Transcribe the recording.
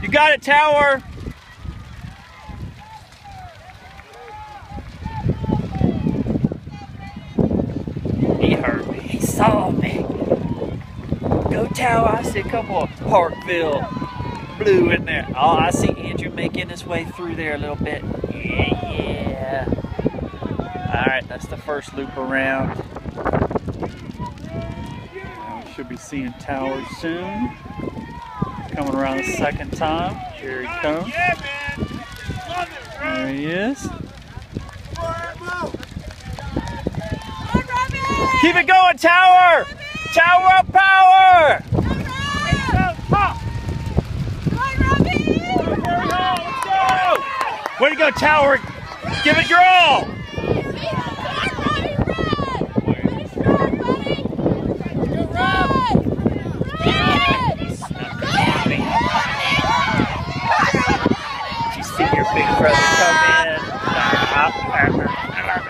You got it, Tower. He heard me. He saw me. Go, Tower. I see a couple of Parkville blue in there. Oh, I see Andrew making his way through there a little bit. Yeah. All right, that's the first loop around. Now we should be seeing Tower soon. Coming around the second time. Here he comes. There he is. Keep it going, Tower! Tower up power! Way to go, Tower! Give it your all! Did you see your big brother come in?